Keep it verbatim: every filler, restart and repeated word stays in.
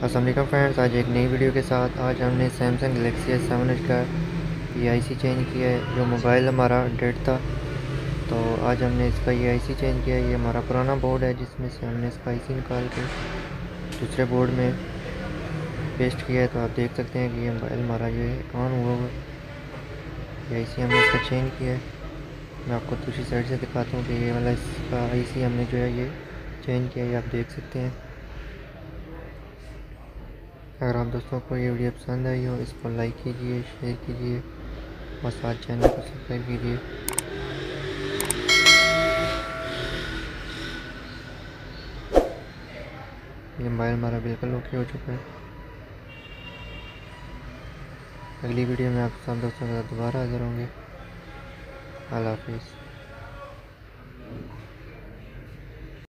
अस्सलाम वालेकुम फ्रेंड्स, आज एक नई वीडियो के साथ आज हमने सैमसंग गलेक्सी एस सेवन का ये आईसी चेंज किया है। जो मोबाइल हमारा डेड था तो आज हमने इसका ये आईसी चेंज किया है। ये हमारा पुराना बोर्ड है जिसमें से हमने इसका आईसी निकाल के दूसरे बोर्ड में पेस्ट किया है। तो आप देख सकते हैं कि ये मोबाइल हमारा जो है ऑन हुआ हुआ ये आईसी हमने इसका चेंज किया है। मैं आपको दूसरी साइड से दिखाता हूँ कि ये वाला इसका आईसी हमने जो है ये चेंज किया है, ये आप देख सकते हैं। अगर आप दोस्तों को ये वीडियो पसंद आई हो इसको लाइक कीजिए, शेयर कीजिए और साथ चैनल को सब्सक्राइब कीजिए। ये मोबाइल हमारा बिल्कुल ओके हो चुका है। अगली वीडियो में आप सब दोस्तों के साथ दोबारा हाजिर होंगे। अल्लाह हाफिज़।